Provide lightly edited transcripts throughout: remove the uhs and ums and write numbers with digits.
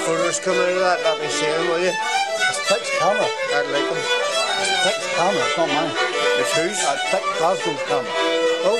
photos coming out of that, that'll be saying, will you? It's Dick's camera. I'd like them. It's Dick's camera, it's not mine. It's whose? It's Dick Glasgow's camera. Oh.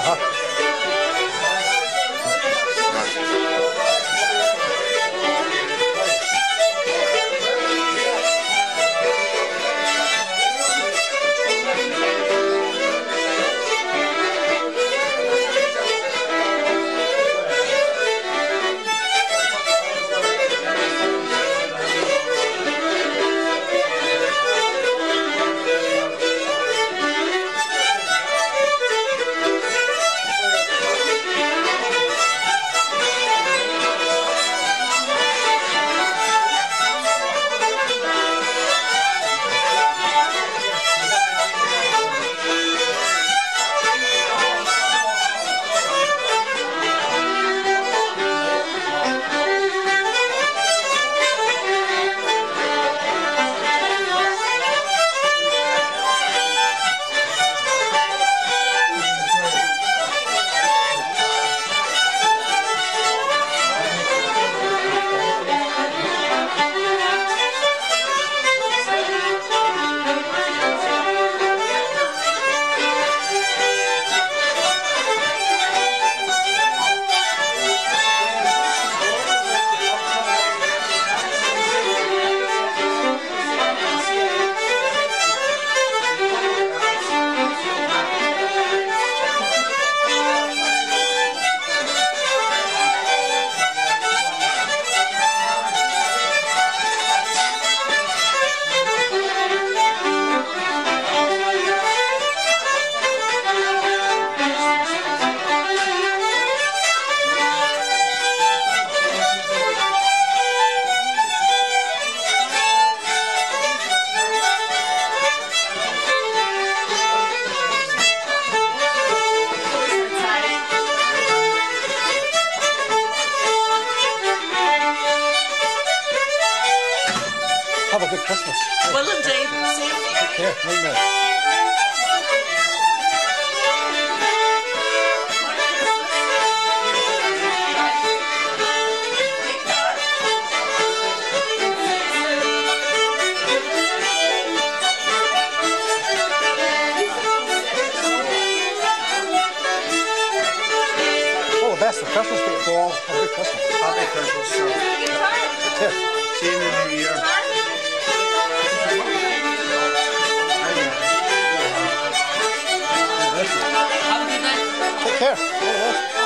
Have a good Christmas. Well, indeed. Same to you. Take care. Right now. All the best for Christmas, Pete. Ball. Have a good Christmas. Happy Christmas, sir. Take care. See you in the new year. Have a good night. Take care. All the best.